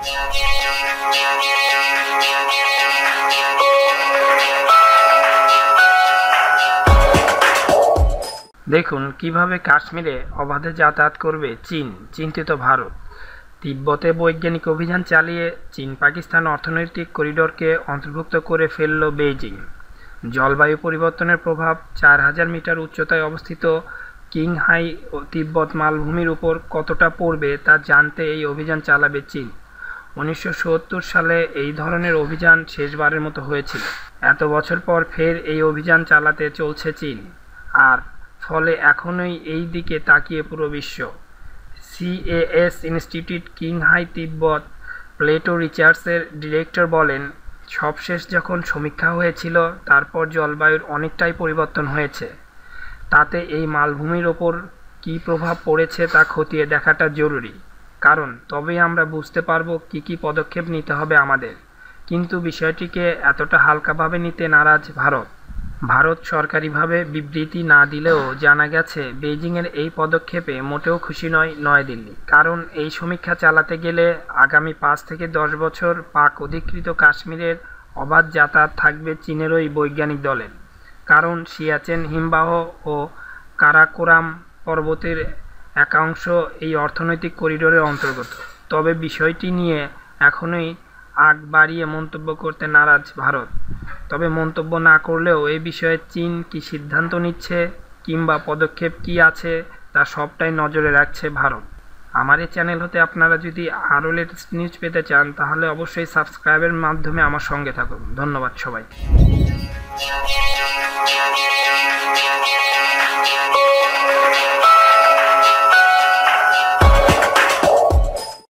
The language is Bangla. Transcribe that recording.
দেখুন কিভাবে কাশ্মীরে অবাধে যাতায়াত করবে চীন, চিন্তিত ভারত। তিব্বতে বৈজ্ঞানিক অভিযান চালিয়ে চীন পাকিস্তান অর্থনৈতিক করিডোরকে অন্তর্ভুক্ত করে ফেলল বেইজিং। জলবায়ু পরিবর্তনের প্রভাব 4000 মিটার উচ্চতায় অবস্থিত কিংহাই ও তিব্বত মালভূমির উপর কতটা পড়বে তা জানতে এই অভিযান চালাবে চীন। 1970 সালে এই ধরনের অভিযান শেষবারের মতো হয়েছিল। এত বছর পর ফের এই অভিযান চালাতে চলছে চীন, আর ফলে এখনই এই দিকে তাকিয়ে পুরো বিশ্ব। CAS institute Qinghai Tibet plateau রিসার্চের ডিরেক্টর বলেন, সবশেষ যখন সমীক্ষা হয়েছিল তারপর জলবায়ুর অনেকটাই পরিবর্তন হয়েছে। তাতে এই মালভূমির ওপর কী প্রভাব পড়েছে তা খতিয়ে দেখাটা জরুরি, কারণ তবেই আমরা বুঝতে পারব কী পদক্ষেপ নিতে হবে আমাদের। কিন্তু বিষয়টিকে এতটা হালকাভাবে নিতে নারাজ ভারত সরকারিভাবে বিবৃতি না দিলেও জানা গেছে বেইজিংয়ের এই পদক্ষেপে মোটেও খুশি নয় নয়াদিল্লি। কারণ এই সমীক্ষা চালাতে গেলে আগামী 5 থেকে 10 বছর পাক অধিকৃত কাশ্মীরের অবাধ যাতায়াত থাকবে চীনেরই বৈজ্ঞানিক দলের। কারণ সিয়াচেন হিমবাহ ও কারাকোরাম পর্বতের একাংশ এই অর্থনৈতিক করিডোরের অন্তর্গত। তবে বিষয়টি নিয়ে এখনই আগ বাড়িয়ে মন্তব্য করতে নারাজ ভারত। তবে মন্তব্য না করলেও এই বিষয়ে চীন কী সিদ্ধান্ত নিচ্ছে কিংবা পদক্ষেপ কী আছে তা সবটাই নজরে রাখছে ভারত। আমার এই চ্যানেল হতে আপনারা যদি আরও লেটেস্ট নিউজ পেতে চান তাহলে অবশ্যই সাবস্ক্রাইবের মাধ্যমে আমার সঙ্গে থাকুন। ধন্যবাদ সবাই।